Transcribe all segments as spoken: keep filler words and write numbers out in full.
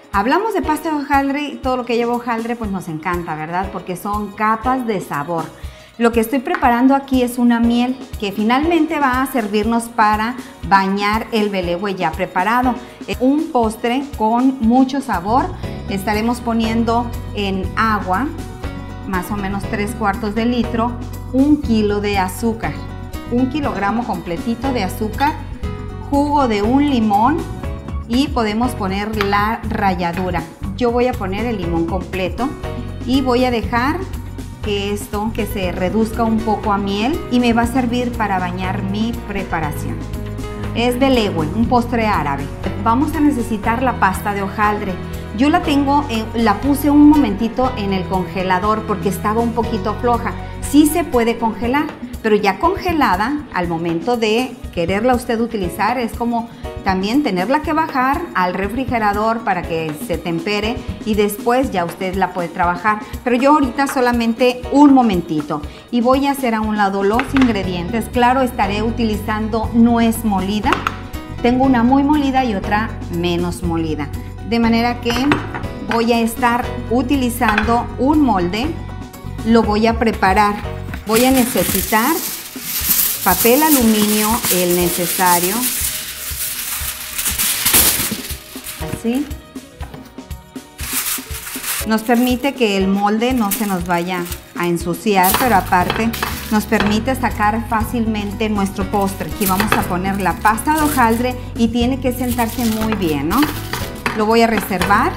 Hablamos de pasta de hojaldre y todo lo que lleva hojaldre pues nos encanta, ¿verdad? Porque son capas de sabor. Lo que estoy preparando aquí es una miel que finalmente va a servirnos para bañar el belegüe ya preparado. Es un postre con mucho sabor. Estaremos poniendo en agua, más o menos tres cuartos de litro, un kilo de azúcar, un kilogramo completito de azúcar, jugo de un limón y podemos poner la ralladura. Yo voy a poner el limón completo y voy a dejar que esto que se reduzca un poco a miel y me va a servir para bañar mi preparación. Es belegüe, un postre árabe. Vamos a necesitar la pasta de hojaldre. Yo la tengo, eh, la puse un momentito en el congelador porque estaba un poquito floja. Sí se puede congelar, pero ya congelada, al momento de quererla usted utilizar, es como también tenerla que bajar al refrigerador para que se tempere y después ya usted la puede trabajar. Pero yo ahorita solamente un momentito y voy a hacer a un lado los ingredientes. Claro, estaré utilizando nuez molida. Tengo una muy molida y otra menos molida. De manera que voy a estar utilizando un molde. Lo voy a preparar. Voy a necesitar papel aluminio, el necesario. Así. Nos permite que el molde no se nos vaya a ensuciar, pero aparte nos permite sacar fácilmente nuestro postre. Aquí vamos a poner la pasta de hojaldre y tiene que sentarse muy bien, ¿no? Lo voy a reservar.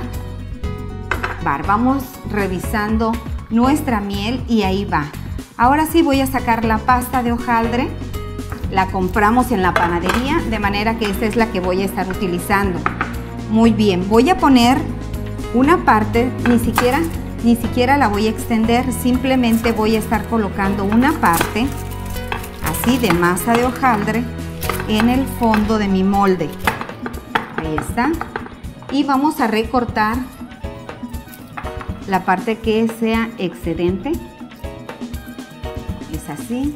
Vamos revisando nuestra miel y ahí va. Ahora sí voy a sacar la pasta de hojaldre. La compramos en la panadería, de manera que esta es la que voy a estar utilizando. Muy bien, voy a poner una parte, ni siquiera, ni siquiera la voy a extender, simplemente voy a estar colocando una parte así de masa de hojaldre en el fondo de mi molde. Ahí está. Y vamos a recortar la parte que sea excedente. Es así.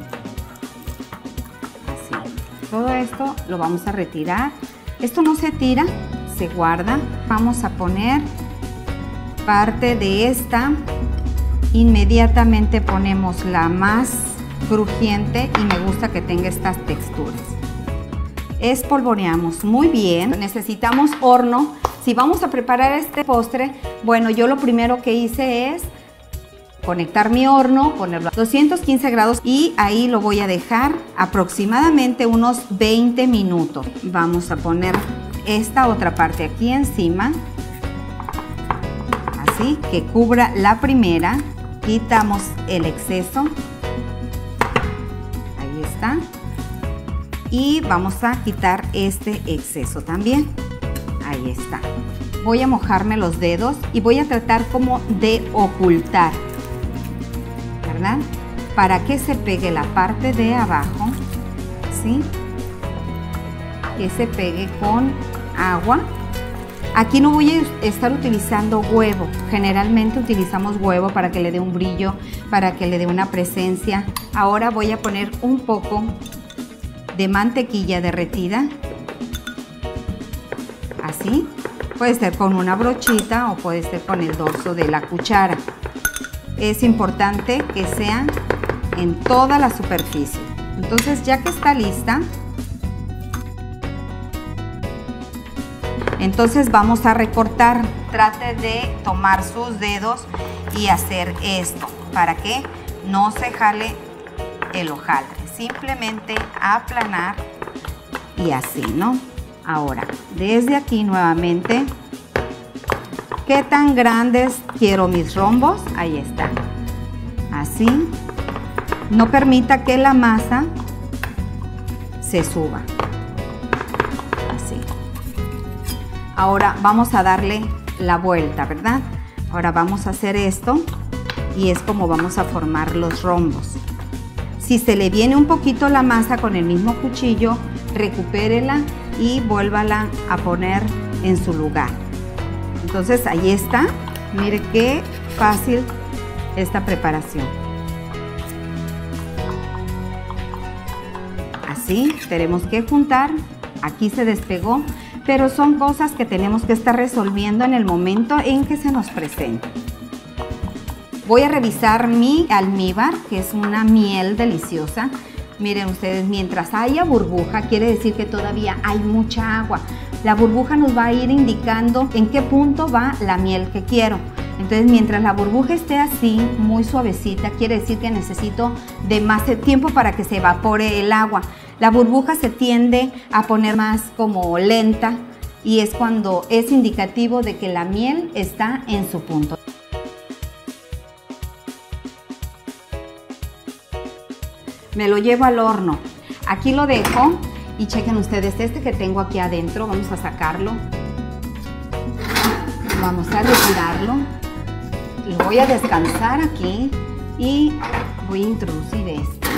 Así. Todo esto lo vamos a retirar. Esto no se tira, se guarda. Vamos a poner parte de esta. Inmediatamente ponemos la más crujiente y me gusta que tenga estas texturas. Espolvoreamos muy bien. Necesitamos horno. Si vamos a preparar este postre, bueno, yo lo primero que hice es conectar mi horno, ponerlo a doscientos quince grados y ahí lo voy a dejar aproximadamente unos veinte minutos. Vamos a poner esta otra parte aquí encima, así que cubra la primera. Quitamos el exceso. Ahí está. Y vamos a quitar este exceso también. Ahí está. Voy a mojarme los dedos y voy a tratar como de ocultar, ¿verdad? Para que se pegue la parte de abajo, ¿sí? Que se pegue con agua. Aquí no voy a estar utilizando huevo. Generalmente utilizamos huevo para que le dé un brillo, para que le dé una presencia. Ahora voy a poner un poco de mantequilla derretida. Así. Puede ser con una brochita o puede ser con el dorso de la cuchara. Es importante que sea en toda la superficie. Entonces, ya que está lista, entonces vamos a recortar. Trate de tomar sus dedos y hacer esto para que no se jale el hojaldre. Simplemente aplanar y así, ¿no? Ahora, desde aquí nuevamente, ¿qué tan grandes quiero mis rombos? Ahí está. Así. No permita que la masa se suba. Así. Ahora vamos a darle la vuelta, ¿verdad? Ahora vamos a hacer esto y es como vamos a formar los rombos. Si se le viene un poquito la masa con el mismo cuchillo, recupérela y vuélvala a poner en su lugar. Entonces ahí está. Mire qué fácil esta preparación. Así tenemos que juntar. Aquí se despegó, pero son cosas que tenemos que estar resolviendo en el momento en que se nos presenta. Voy a revisar mi almíbar, que es una miel deliciosa. Miren ustedes, mientras haya burbuja, quiere decir que todavía hay mucha agua. La burbuja nos va a ir indicando en qué punto va la miel que quiero. Entonces, mientras la burbuja esté así, muy suavecita, quiere decir que necesito de más tiempo para que se evapore el agua. La burbuja se tiende a poner más como lenta y es cuando es indicativo de que la miel está en su punto. Me lo llevo al horno. Aquí lo dejo y chequen ustedes este que tengo aquí adentro. Vamos a sacarlo. Vamos a retirarlo. Lo voy a descansar aquí y voy a introducir este.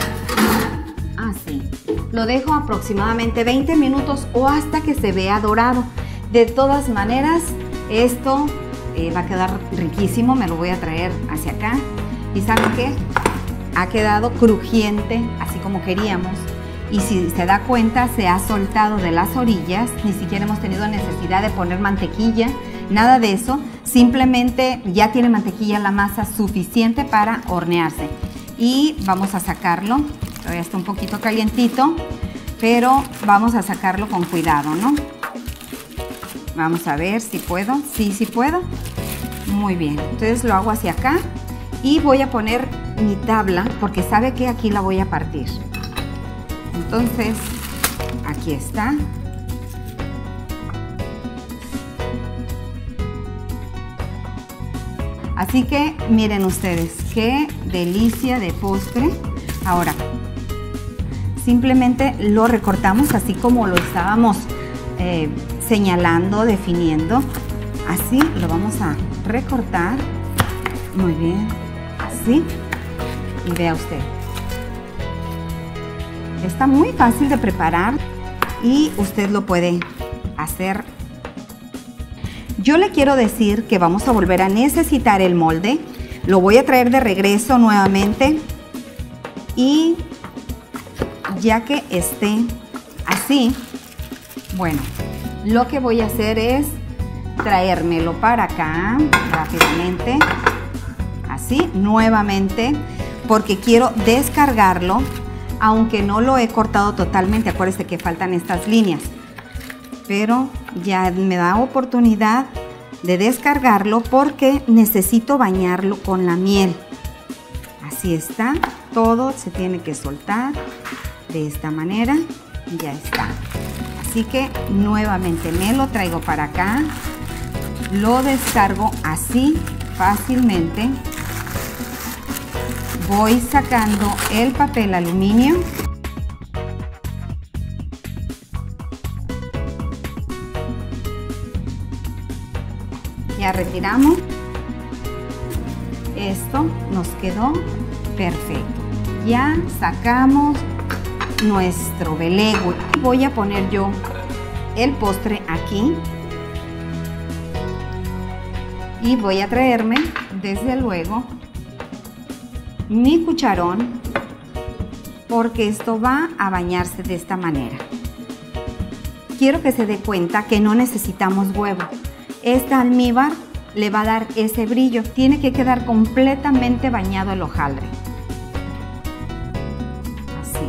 Así. Lo dejo aproximadamente veinte minutos o hasta que se vea dorado. De todas maneras, esto eh, va a quedar riquísimo. Me lo voy a traer hacia acá. ¿Y saben qué? Ha quedado crujiente, así como queríamos. Y si se da cuenta, se ha soltado de las orillas. Ni siquiera hemos tenido necesidad de poner mantequilla, nada de eso. Simplemente ya tiene mantequilla la masa suficiente para hornearse. Y vamos a sacarlo. Todavía está un poquito calientito, pero vamos a sacarlo con cuidado, ¿no? Vamos a ver si puedo. Sí, sí puedo. Muy bien. Entonces lo hago hacia acá y voy a poner mi tabla porque sabe que aquí la voy a partir. Entonces, aquí está. Así que miren ustedes, qué delicia de postre. Ahora, simplemente lo recortamos así como lo estábamos eh, señalando, definiendo. Así lo vamos a recortar. Muy bien, así. Y vea usted. Está muy fácil de preparar y usted lo puede hacer. Yo le quiero decir que vamos a volver a necesitar el molde. Lo voy a traer de regreso nuevamente. Y ya que esté así, bueno, lo que voy a hacer es traérmelo para acá rápidamente. Así, nuevamente, porque quiero descargarlo. Aunque no lo he cortado totalmente, acuérdense que faltan estas líneas, pero ya me da oportunidad de descargarlo porque necesito bañarlo con la miel. Así está, todo se tiene que soltar de esta manera y ya está. Así que nuevamente me lo traigo para acá, lo descargo así fácilmente. Voy sacando el papel aluminio. Ya retiramos. Esto nos quedó perfecto. Ya sacamos nuestro belego. Voy a poner yo el postre aquí. Y voy a traerme, desde luego, mi cucharón, porque esto va a bañarse de esta manera. Quiero que se dé cuenta que no necesitamos huevo. Esta almíbar le va a dar ese brillo. Tiene que quedar completamente bañado el hojaldre. Así.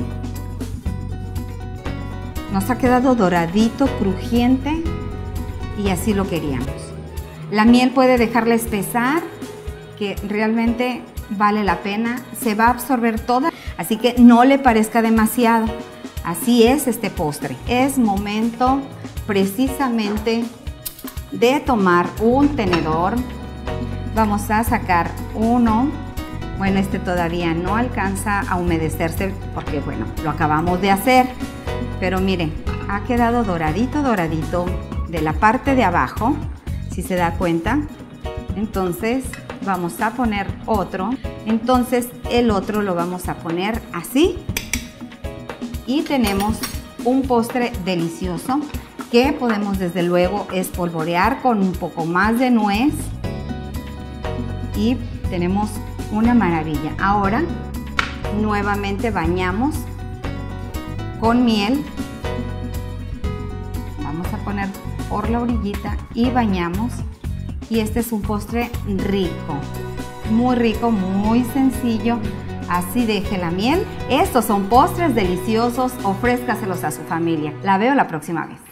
Nos ha quedado doradito, crujiente y así lo queríamos. La miel puede dejarla espesar, que realmente vale la pena, se va a absorber toda, así que no le parezca demasiado. Así es este postre. Es momento precisamente de tomar un tenedor. Vamos a sacar uno. Bueno, este todavía no alcanza a humedecerse porque, bueno, lo acabamos de hacer. Pero miren, ha quedado doradito, doradito de la parte de abajo, si se da cuenta. Entonces vamos a poner otro. Entonces el otro lo vamos a poner así. Y tenemos un postre delicioso que podemos desde luego espolvorear con un poco más de nuez. Y tenemos una maravilla. Ahora nuevamente bañamos con miel. Vamos a poner por la orillita y bañamos. Y este es un postre rico, muy rico, muy sencillo. Así deje la miel. Estos son postres deliciosos, ofrézcaselos a su familia. La veo la próxima vez.